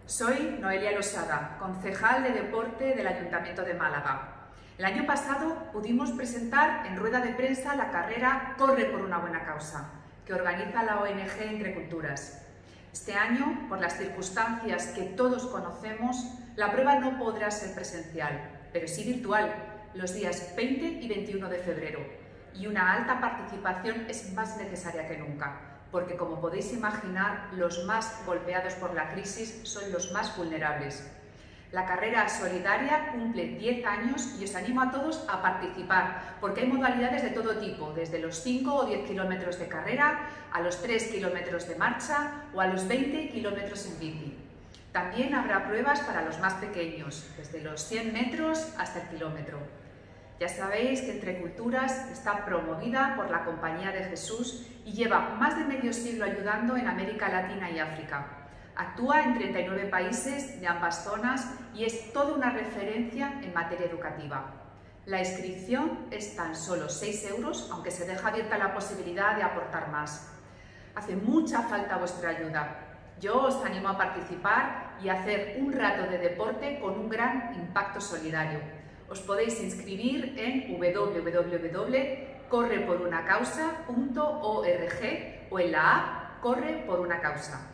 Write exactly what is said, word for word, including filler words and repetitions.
Soy Noelia Losada, concejal de Deporte del Ayuntamiento de Málaga. El año pasado pudimos presentar en rueda de prensa la carrera Corre por una buena causa, que organiza la O N G Entre Culturas. Este año, por las circunstancias que todos conocemos, la prueba no podrá ser presencial, pero sí virtual, los días veinte y veintiuno de febrero. Y una alta participación es más necesaria que nunca, porque como podéis imaginar, los más golpeados por la crisis son los más vulnerables. La carrera solidaria cumple diez años y os animo a todos a participar, porque hay modalidades de todo tipo, desde los cinco o diez kilómetros de carrera, a los tres kilómetros de marcha o a los veinte kilómetros en bici. También habrá pruebas para los más pequeños, desde los cien metros hasta el kilómetro. Ya sabéis que Entre Culturas está promovida por la Compañía de Jesús y lleva más de medio siglo ayudando en América Latina y África. Actúa en treinta y nueve países de ambas zonas y es toda una referencia en materia educativa. La inscripción es tan solo seis euros, aunque se deja abierta la posibilidad de aportar más. Hace mucha falta vuestra ayuda. Yo os animo a participar y a hacer un rato de deporte con un gran impacto solidario. Os podéis inscribir en w w w punto corre por una causa punto org o en la app Corre por una Causa.